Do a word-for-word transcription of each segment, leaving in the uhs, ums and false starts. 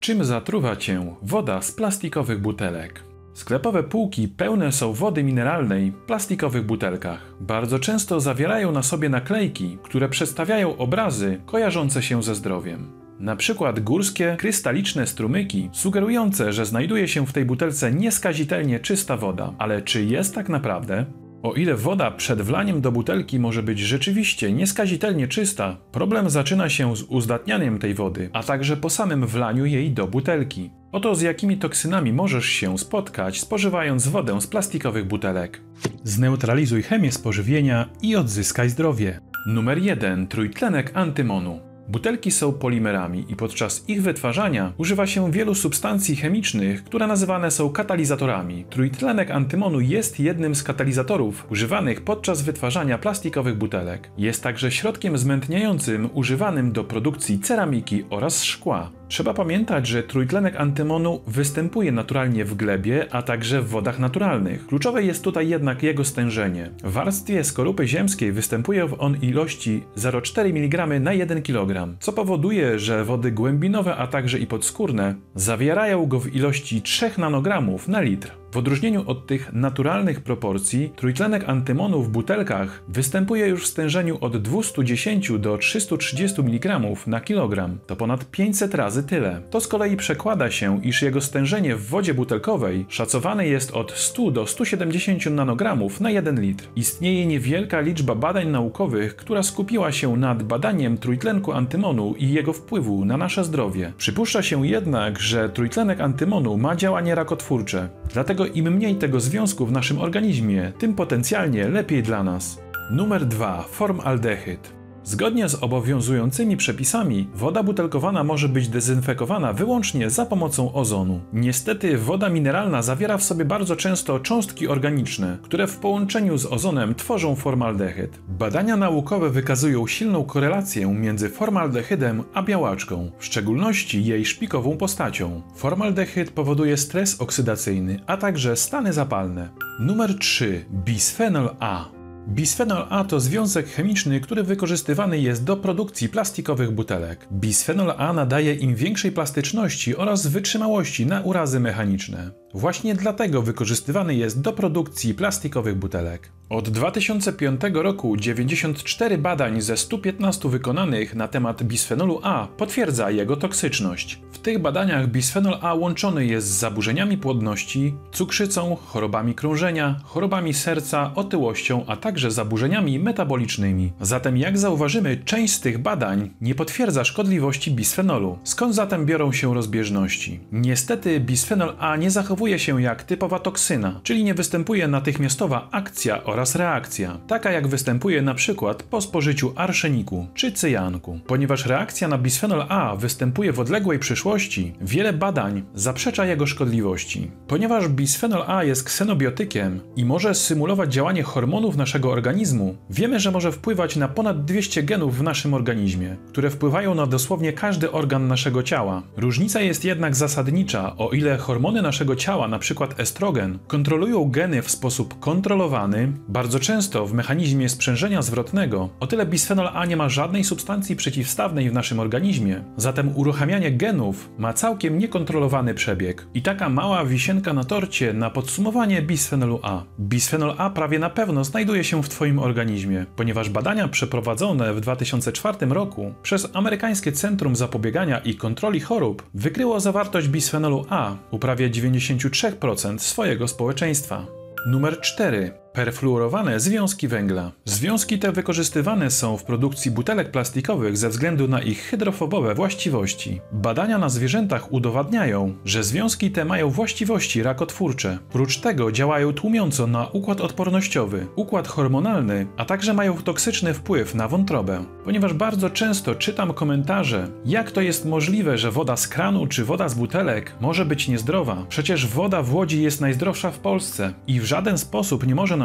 Czym zatruwa Cię woda z plastikowych butelek? Sklepowe półki pełne są wody mineralnej w plastikowych butelkach. Bardzo często zawierają na sobie naklejki, które przedstawiają obrazy kojarzące się ze zdrowiem. Na przykład górskie, krystaliczne strumyki, sugerujące, że znajduje się w tej butelce nieskazitelnie czysta woda. Ale czy jest tak naprawdę? O ile woda przed wlaniem do butelki może być rzeczywiście nieskazitelnie czysta, problem zaczyna się z uzdatnianiem tej wody, a także po samym wlaniu jej do butelki. Oto z jakimi toksynami możesz się spotkać, spożywając wodę z plastikowych butelek. Zneutralizuj chemię spożywienia i odzyskaj zdrowie. Numer jeden. Trójtlenek antymonu. Butelki są polimerami i podczas ich wytwarzania używa się wielu substancji chemicznych, które nazywane są katalizatorami. Trójtlenek antymonu jest jednym z katalizatorów używanych podczas wytwarzania plastikowych butelek. Jest także środkiem zmętniającym używanym do produkcji ceramiki oraz szkła. Trzeba pamiętać, że trójtlenek antymonu występuje naturalnie w glebie, a także w wodach naturalnych. Kluczowe jest tutaj jednak jego stężenie. W warstwie skorupy ziemskiej występuje on ilości zero przecinek cztery miligrama na jeden kilogram, co powoduje, że wody głębinowe, a także i podskórne zawierają go w ilości trzy nanogramy na litr. W odróżnieniu od tych naturalnych proporcji, trójtlenek antymonu w butelkach występuje już w stężeniu od dwustu dziesięciu do trzystu trzydziestu miligramów na kilogram. To ponad pięćset razy tyle. To z kolei przekłada się, iż jego stężenie w wodzie butelkowej szacowane jest od stu do stu siedemdziesięciu nanogramów na jeden litr. Istnieje niewielka liczba badań naukowych, która skupiła się nad badaniem trójtlenku antymonu i jego wpływu na nasze zdrowie. Przypuszcza się jednak, że trójtlenek antymonu ma działanie rakotwórcze. Dlatego im mniej tego związku w naszym organizmie, tym potencjalnie lepiej dla nas. Numer dwa. Formaldehyd. Zgodnie z obowiązującymi przepisami, woda butelkowana może być dezynfekowana wyłącznie za pomocą ozonu. Niestety woda mineralna zawiera w sobie bardzo często cząstki organiczne, które w połączeniu z ozonem tworzą formaldehyd. Badania naukowe wykazują silną korelację między formaldehydem a białaczką, w szczególności jej szpikową postacią. Formaldehyd powoduje stres oksydacyjny, a także stany zapalne. Numer trzy. Bisfenol A. Bisfenol A to związek chemiczny, który wykorzystywany jest do produkcji plastikowych butelek. Bisfenol A nadaje im większej plastyczności oraz wytrzymałości na urazy mechaniczne. Właśnie dlatego wykorzystywany jest do produkcji plastikowych butelek. Od dwa tysiące piątego roku dziewięćdziesiąt cztery badań ze stu piętnastu wykonanych na temat bisfenolu A potwierdza jego toksyczność. W tych badaniach bisfenol A łączony jest z zaburzeniami płodności, cukrzycą, chorobami krążenia, chorobami serca, otyłością, a także zaburzeniami metabolicznymi. Zatem jak zauważymy, część z tych badań nie potwierdza szkodliwości bisfenolu. Skąd zatem biorą się rozbieżności? Niestety bisfenol A nie zachowuje się jak typowa toksyna, czyli nie występuje natychmiastowa akcja oraz reakcja, taka jak występuje na przykład po spożyciu arszeniku czy cyjanku. Ponieważ reakcja na bisfenol A występuje w odległej przyszłości, wiele badań zaprzecza jego szkodliwości. Ponieważ bisfenol A jest ksenobiotykiem i może symulować działanie hormonów naszego organizmu, wiemy, że może wpływać na ponad dwieście genów w naszym organizmie, które wpływają na dosłownie każdy organ naszego ciała. Różnica jest jednak zasadnicza, o ile hormony naszego ciała, np. estrogen, kontrolują geny w sposób kontrolowany, bardzo często w mechanizmie sprzężenia zwrotnego, o tyle bisfenol A nie ma żadnej substancji przeciwstawnej w naszym organizmie, zatem uruchamianie genów ma całkiem niekontrolowany przebieg. I taka mała wisienka na torcie na podsumowanie bisfenolu A. Bisfenol A prawie na pewno znajduje się w Twoim organizmie, ponieważ badania przeprowadzone w dwa tysiące czwartym roku przez Amerykańskie Centrum Zapobiegania i Kontroli Chorób wykryło zawartość bisfenolu A u prawie dziewięćdziesięciu trzech procent swojego społeczeństwa. Numer cztery. Perfluorowane związki węgla. Związki te wykorzystywane są w produkcji butelek plastikowych ze względu na ich hydrofobowe właściwości. Badania na zwierzętach udowadniają, że związki te mają właściwości rakotwórcze. Prócz tego działają tłumiąco na układ odpornościowy, układ hormonalny, a także mają toksyczny wpływ na wątrobę. Ponieważ bardzo często czytam komentarze, jak to jest możliwe, że woda z kranu czy woda z butelek może być niezdrowa. Przecież woda w Łodzi jest najzdrowsza w Polsce i w żaden sposób nie może nam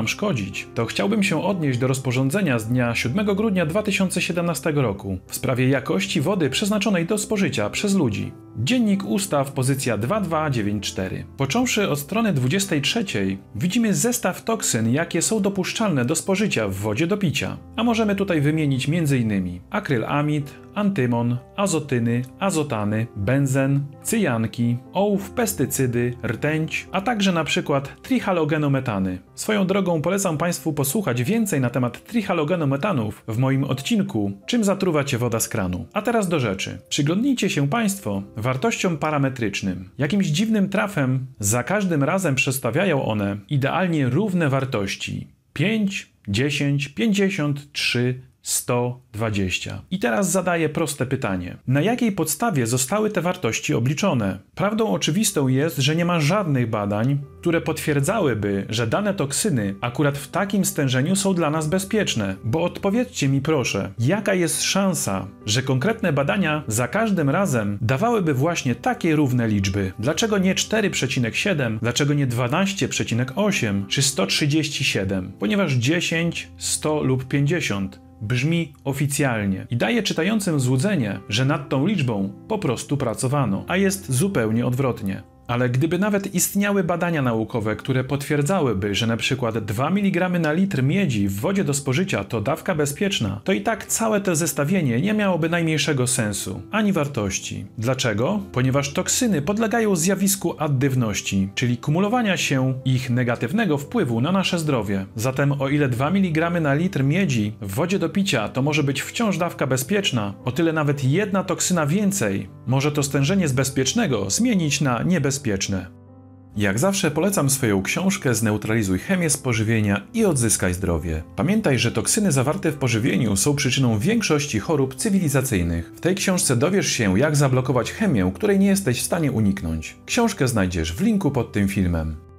nam szkodzić, to chciałbym się odnieść do rozporządzenia z dnia siódmego grudnia dwa tysiące siedemnastego roku w sprawie jakości wody przeznaczonej do spożycia przez ludzi. Dziennik Ustaw, pozycja dwa dwa dziewięć cztery. Począwszy od strony dwudziestej trzeciej, widzimy zestaw toksyn, jakie są dopuszczalne do spożycia w wodzie do picia. A możemy tutaj wymienić m.in. akrylamid, antymon, azotyny, azotany, benzen, cyjanki, ołów, pestycydy, rtęć, a także na przykład trichalogenometany. Swoją drogą polecam Państwu posłuchać więcej na temat trichalogenometanów w moim odcinku Czym zatruwa Cię woda z kranu. A teraz do rzeczy. Przyglądnijcie się Państwo wartościom parametrycznym. Jakimś dziwnym trafem za każdym razem przedstawiają one idealnie równe wartości. pięć, dziesięć, pięćdziesiąt, trzy, sto, dwadzieścia. I teraz zadaję proste pytanie. Na jakiej podstawie zostały te wartości obliczone? Prawdą oczywistą jest, że nie ma żadnych badań, które potwierdzałyby, że dane toksyny akurat w takim stężeniu są dla nas bezpieczne. Bo odpowiedzcie mi proszę, jaka jest szansa, że konkretne badania za każdym razem dawałyby właśnie takie równe liczby? Dlaczego nie cztery przecinek siedem? Dlaczego nie dwanaście przecinek osiem czy sto trzydzieści siedem? Ponieważ dziesięć, sto lub pięćdziesiąt brzmi oficjalnie i daje czytającym złudzenie, że nad tą liczbą po prostu pracowano, a jest zupełnie odwrotnie. Ale gdyby nawet istniały badania naukowe, które potwierdzałyby, że na przykład dwa miligramy na litr miedzi w wodzie do spożycia to dawka bezpieczna, to i tak całe to zestawienie nie miałoby najmniejszego sensu, ani wartości. Dlaczego? Ponieważ toksyny podlegają zjawisku addywności, czyli kumulowania się ich negatywnego wpływu na nasze zdrowie. Zatem o ile dwa miligramy na litr miedzi w wodzie do picia to może być wciąż dawka bezpieczna, o tyle nawet jedna toksyna więcej może to stężenie z bezpiecznego zmienić na niebezpieczne. Jak zawsze polecam swoją książkę Zneutralizuj chemię z pożywienia i odzyskaj zdrowie. Pamiętaj, że toksyny zawarte w pożywieniu są przyczyną większości chorób cywilizacyjnych. W tej książce dowiesz się, jak zablokować chemię, której nie jesteś w stanie uniknąć. Książkę znajdziesz w linku pod tym filmem.